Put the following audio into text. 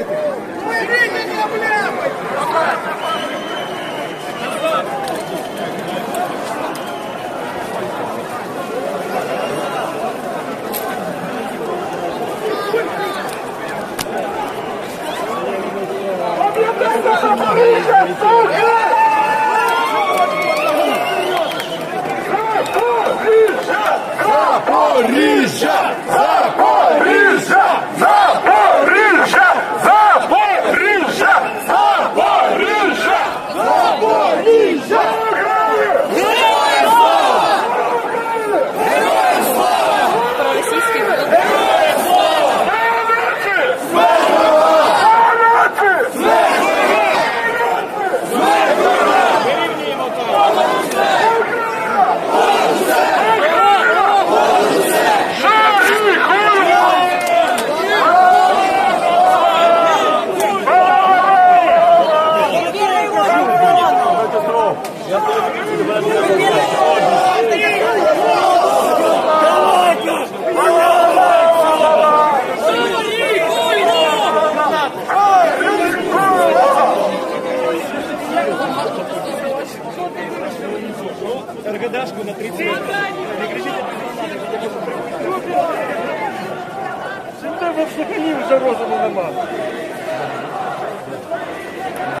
Запоріжжя! Запоріжжя! Запоріжжя! Запоріжжя! Запоріжжя! Запоріжжя! Героям слава! Героям слава! Героям слава! РГДшку на 30. Не кричите. Тебе взагалі вже розуму нема.